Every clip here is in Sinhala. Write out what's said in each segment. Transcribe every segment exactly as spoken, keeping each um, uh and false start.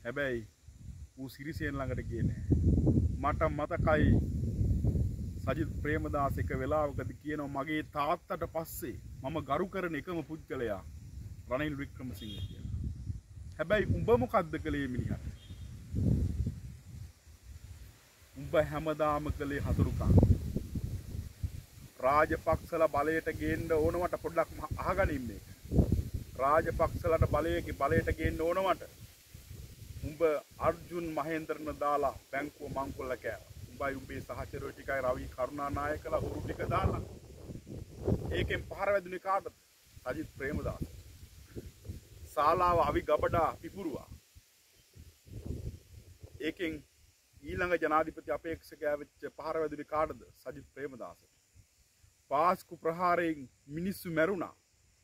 හැබැයි ඌ සිරිසේන ළඟට ගියේ නෑ. මට මතකයි සජිත් ප්‍රේමදාස එක වෙලාවකදී කියනවා මගේ තාත්තට පස්සේ මම ගරු කරන එකම පුද්ගලයා රනිල් වික්‍රමසිංහ කියලා. හැබැයි උඹ මොකද්ද කළේ මිනිහට? උඹ හැමදාම කළේ හතුරුකම්. රාජපක්ෂලා බලයට ගේන්න ඕනවට පොඩ්ඩක් අහගනින් මේක. රාජපක්ෂලාට බලයේ බලයට ගේන්න ඕනවට උඹ අර්ජුන් මහේන්ද්‍රන දාලා බැංකුව මංකොල්ල කෑවා. උඹයි උඹේ සහචරයෝ ටිකයි රවි කරුණානායකලා හුරු ටික දාලා. ඒකෙන් පහර වැදුනේ කාටද? සජිත් ප්‍රේමදාස. ශාලාව අවි ගබඩා පිපුරුවා. ඒකෙන් ඊළඟ ජනාධිපති අපේක්ෂකයා වෙච්ච පහර වැදුනේ කාටද? සජිත් ප්‍රේමදාස. පාස්කු ප්‍රහාරයෙන් මිනිස්සු මැරුණා.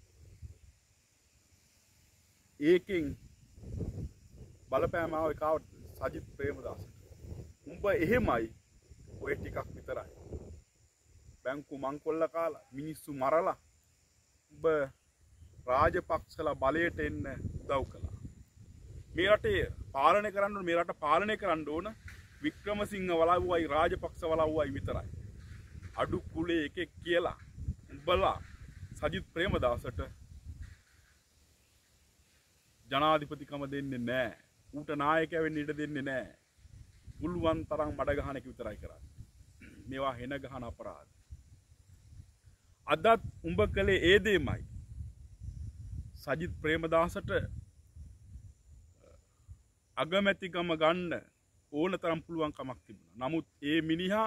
ඒකෙන් බලපෑම ආවේ කාටද? සජිත් ප්‍රේමදාසට. උඹ එහෙමයි ඔය ටිකක් විතරයි. බැංකු මංකොල්ල කාලා මිනිස්සු මරලා උඹ රාජපක්ෂලා බලයට එන්න උදව් කළා. මේ රටේ පාලනය කරන්න ඕන මේ රට පාලනය කරන්න ඕන වික්‍රමසිංහ වලව්වයි රාජපක්ෂ වලව්වයි විතරයි. අඩු කුලේ එකෙක් කියලා උඹලා සජිත් ප්‍රේමදාසට ජනාධිපතිකම දෙන්නේ නැහැ. ඌට නායකයා වෙන්න ඉඩ දෙන්නේ නැහැ. පුළුවන් තරම් මඩ ගහන එක විතරයි කරන්නේ. මේවා හෙන ගහන අපරාධ. අදත් උඹ කළේ ඒ දෙයමයි. සජිත් ප්‍රේමදාසට අගමැතිකම ගන්න ඕන තරම් පුළුවන් කමක් තිබුණා. නමුත් ඒ මිනිහා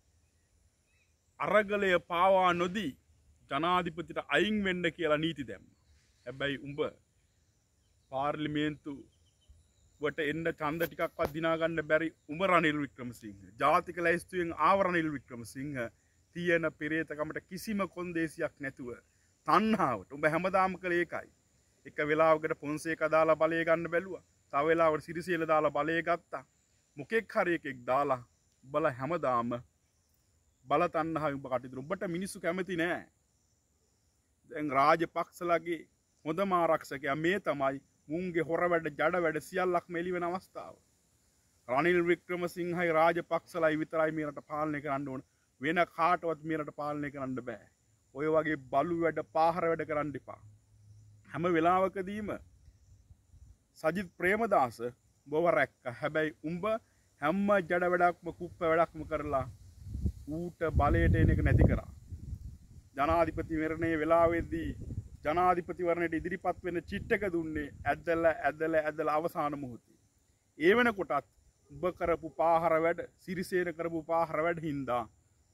අරගලය පාවා නොදී ජනාධිපතිට අයින් වෙන්න කියලා නීති දැම්මා. හැබැයි උඹ පාර්ලිමේන්තු වට එන්න ඡන්ද ටිකක්වත් දිනා ගන්න බැරි උඹ රනිල් වික්‍රමසිංහ. ජාතික ලැයිස්තුවෙන් ආව රනිල් වික්‍රමසිංහ තියෙන පෙරේතකමට කිසිම කොන්දේසියක් නැතුව තණ්හාවට උඹ හැමදාම කළේ ඒකයි. එක වෙලාවකට පොන්සේක දාලා බලය ගන්න බැලුවා. තව වෙලාවකට සිරිසේල දාලා බලය ගත්තා. මොකෙක් හරි එකෙක් දාලා බල හැමදාම බල තණ්හාවෙන් උඹ කටයුතු. උඹට මිනිස්සු කැමති නෑ. දැන් රාජපක්ෂලාගේ හොඳම ආරක්ෂකයා මේ තමයි. මුන්ගේ හොර වැඩ ජඩ වැඩ සියල්ලක්ම එළි වෙන අවස්ථාව. රනිල් වික්‍රමසිංහයි රාජපක්ෂලයි විතරයි මේ රට පාලනය කරන්න ඕන. වෙන කාටවත් මේ රට පාලනය කරන්න බෑ. ඔය වගේ බලු වැඩ පාහර වැඩ කරන්න එපා. හැම වෙලාවකදීම සජිත් ප්‍රේමදාස බොව රැක්ක. හැබැයි උඹ හැම ජඩ වැඩක්ම කුප්ප වැඩක්ම කරලා ඌට බලයට එන එක නැති කරා. ජනාධිපති මරණයේ වෙලාවේදී ජනාධිපතිවරණයට ඉදිරිපත් වෙන චිට් එක දුන්නේ ඇදලා ඇදලා ඇදලා අවසාන මොහොතේ. ඒ වෙනකොටත් උඹ කරපු පාහර වැඩ සිරිසේන කරපු පාහර වැඩ හින්දා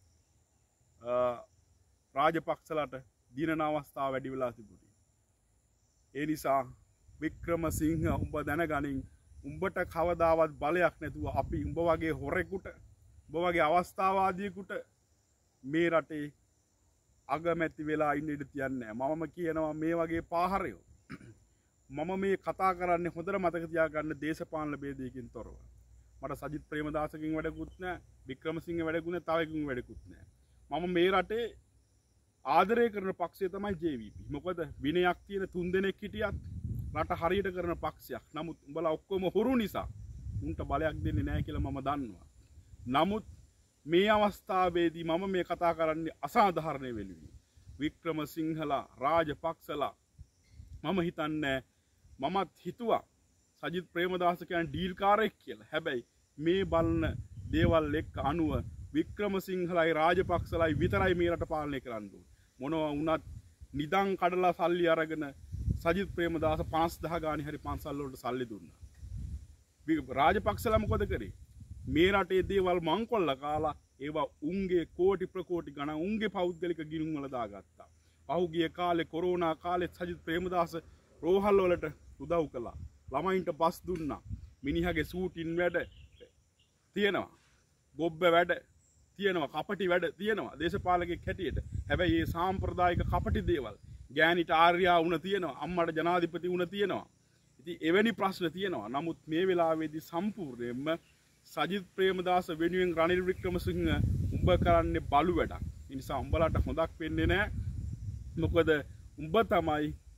රාජපක්ෂලාට දිනන අවස්ථාව වැඩි වෙලා තිබුණේ. ඒ නිසා වික්‍රමසිංහ උඹ දැනගනින් උඹට කවදාවත් බලයක් නැතුව අපි උඹ වගේ හොරෙකුට උඹ වගේ අවස්ථාවාදියෙකුට මේ රටේ අගමැති වෙලා ඉන්න ඉඩ තියන්නේ නැහැ. මමම කියනවා මේ වගේ පාහරයෝ මම මේ කතා කරන්නේ හොඳට මතක තියාගන්න දේශපාලන ભેදයකින් තොරව. මට සජිත් ප්‍රේමදාසකින් වැඩකුත් නැහැ, වික්‍රමසිංහ වැඩකුත් නැහැ, තව එකකින් වැඩකුත් නැහැ. මම මේ රටේ ආදරය කරන පක්ෂය තමයි ජේ වී පී. මොකද විනයක් තියෙන තුන් දෙනෙක් හිටියත් රට හරියට කරන පක්ෂයක්. නමුත් උඹලා ඔක්කොම හොරු නිසා උන්ට බලයක් දෙන්නේ නැහැ කියලා මම දන්නවා. නමුත් මේ අවස්ථාවේදී මම මේ කතා කරන්නේ අසාධාරණ වෙලුයි. වික්‍රමසිංහලා රාජපක්ෂලා මම හිතන්නේ මමත් හිතුවා සජිත් ප්‍රේමදාස කියන්නේ ඩීල් කාරයෙක් කියලා. හැබැයි මේ බලන දේවල් එක්ක අනුව වික්‍රමසිංහලයි රාජපක්ෂලයි විතරයි මේ රට පාලනය කරන්න ඕනේ. මොනවා වුණත් නිදන් කඩලා සල්ලි අරගෙන සජිත් ප්‍රේමදාස පන්සිය ගාණි හරි පන්සල් වලට සල්ලි දුන්නා. රාජපක්ෂලා මොකද කරේ? මේ රටේ දේවල් මංකොල්ල කාලා ඒවා උන්ගේ කෝටි ප්‍රකෝටි ගණන් උන්ගේ පෞද්ගලික ගිණුම් වල දාගත්තා. පහුගිය කාලේ කොරෝනා කාලේ සජිත් ප්‍රේමදාස රෝහල් වලට උදව් කළා. ළමයින්ට බස් දුන්නා. මිනිහගේ සූටින් වැඩ තියෙනවා. ගොබ්බ වැඩ තියෙනවා. කපටි වැඩ තියෙනවා. දේශපාලකෙක් හැටියට. හැබැයි මේ සාම්ප්‍රදායික කපටි දේවල් ගෑනිට ආර්යා වුණ තියෙනවා. අම්මට ජනාධිපති වුණ තියෙනවා. ඉතින් එවැනි ප්‍රශ්න තියෙනවා. නමුත් මේ වෙලාවේදී සම්පූර්ණයෙන්ම සජිත් ප්‍රේමදාස වෙනුවෙන් රනිල් වික්‍රමසිංහ උඹ කරන්නේ බලු වැඩක්. ඒ නිසා උඹලට හොඳක් වෙන්නේ නැහැ. මොකද උඹ තමයි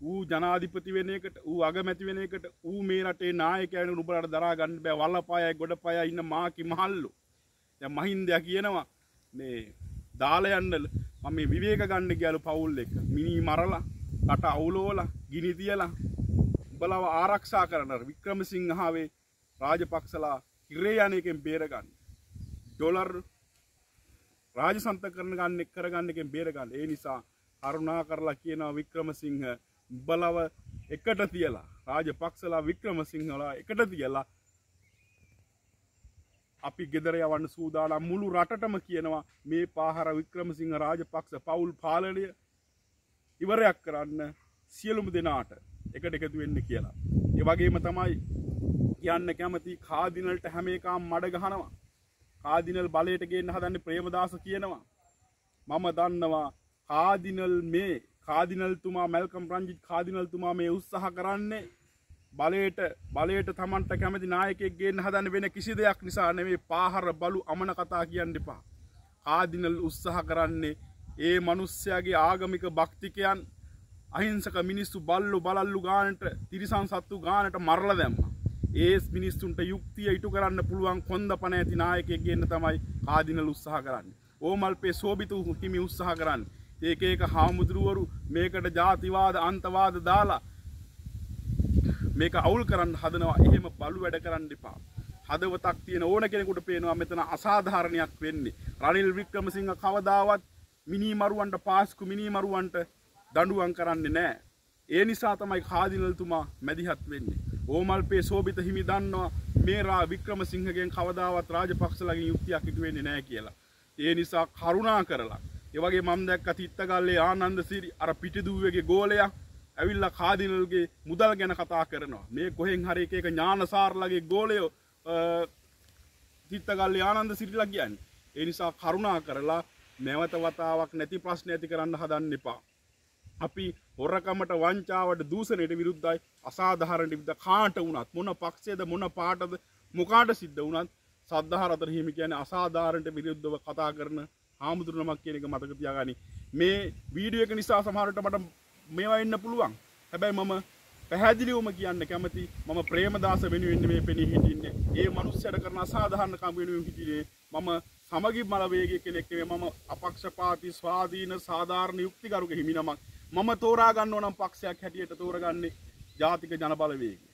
ඌ ජනාධිපති වෙන එකට ඌ අගමැති වෙන එකට ඌ මේ රටේ නායකයන් උඹලට දරා ගන්න බෑ වල්ලපායයි ගොඩපායයි ඉන්න මාකි මහල්ලු දැන් මහින්දයා කියනවා මේ දාලා යන්න මම මේ විවේක ගන්න ගියලු පවුල් එක මිනි මරලා රට අවුලෝලා ගිනි තියලා උඹලව ආරක්ෂා කරන වික්‍රමසිංහාවේ රාජපක්ෂලා ඉරේ යන්නේකෙන් බේර ගන්න ඩොලර් රාජසන්ත කරන ගන්න කරගන්න එකෙන් බේර ගන්න ඒ නිසා කරුණා කරලා කියනවා වික්‍රමසිංහ බලව එකට තියලා රාජපක්ෂලා වික්‍රමසිංහලා එකට තියලා අපි ගෙදර යවන්න සූදානම් මුළු රටටම කියනවා මේ පාහර වික්‍රමසිංහ රාජපක්ෂ පවුල් පාලනය ඉවරයක් කරන්න සියලුම දෙනාට එකට එකතු වෙන්න කියලා. ඒ වගේම තමයි කියන්න කැමති කාදිනල්ට හැම එකම මඩ ගහනවා. කාදිනල් බලයට ගේන්න හදන්නේ ප්‍රේමදාස කියනවා. මම දන්නවා කාදිනල් මේ කාදිනල්තුමා මැල්කම් රංජිත් කාදිනල්තුමා මේ උත්සාහ කරන්නේ බලයට බලයට තමන්ට කැමති නායකයෙක් ගේන්න හදන වෙන කිසි දෙයක් නිසා නෙමෙයි පාහර බලු අමන කතා කියන්න එපා. කාදිනල් උත්සාහ කරන්නේ ඒ මිනිස්යාගේ ආගමික භක්තිකයන් අහිංසක මිනිස්සු බල්ලු බලල්ලු ගානට තිරිසන් සත්තු ගානට මරලා දැම්මා. ඒ මිනිස්සුන්ට යුක්තිය ඉටු කරන්න පුළුවන් කොන්දපණ ඇති නායකයෙක් ගේන්න තමයි කාදිනල් උත්සාහ කරන්නේ. ඕමල්පේ සෝබිතු හිමි උත්සාහ කරන්නේ. ඒක ඒක හාමුදුරුවරු මේකට ජාතිවාද අන්තවාද දාලා මේක අවුල් කරන්න හදනවා. එහෙම බලු වැඩ කරන්න එපා. හදවතක් තියෙන ඕන කෙනෙකුට පේනවා මෙතන අසාධාරණයක් වෙන්නේ. රනිල් වික්‍රමසිංහ කවදාවත් මිනිමරුවන්ට පාස්කු මිනිමරුවන්ට දඬුවම් කරන්නේ නැහැ. ඒ නිසා තමයි කාදිනල්තුමා මැදිහත් වෙන්නේ. ඕමල්පේ සෝබිත හිමි දන්නවා මේ රා වික්‍රමසිංහගෙන් කවදාවත් රාජපක්ෂලගෙන් යුක්තියක් ඉටු වෙන්නේ නැහැ කියලා. ඒ නිසා කරුණා කරලා ඒ වගේ මම දැක්ක තිත්තගල්ලේ ආනන්ද සිරි අර පිටිදුවේගේ ගෝලයා ඇවිල්ලා කාදිනල්ගේ මුදල් ගැන කතා කරනවා. මේ කොහෙන් හරි එක එක ඥානසාරලගේ ගෝලයෝ තිත්තගල්ලේ ආනන්ද සිරිලා කියන්නේ. ඒ නිසා කරුණා කරලා නැවත වතාවක් නැති ප්‍රශ්න ඇති කරන්න හදන්න එපා. අපි හොරකමට වංචාවට දූෂණයට විරුද්ධයි. අසාධාරණ විරුද්ධ කාට වුණත් මොන පක්ෂයේද මොන පාටද මොකාට සිද්ධ වුණත් සද්ධා රතන හිමි කියන්නේ අසාධාරණට විරුද්ධව කතා කරන හාමුදුරුවමක් කියන එක මතක තියාගනි. මේ වීඩියෝ එක නිසා සමහරවිට මට මේවා ඉන්න පුළුවන්. හැබැයි මම පැහැදිලිවම කියන්න කැමති මම ප්‍රේමදාස වෙනුවෙන් මේ පෙනී හිටින්නේ. ඒ මනුස්සයට කරන අසාධාරණ කම් වෙනුවෙන් හිටියේ මම සමගි මල වේගයේ කෙනෙක් නෙවෙයි. මම අපක්ෂපාතී ස්වාධීන සාධාරණ යුක්තිකරුක හිමිනමක්. මම තෝරා ගන්න ඕනම් පක්ෂයක් හැටියට තෝරගන්නේ ජාතික ජන බලවේගය.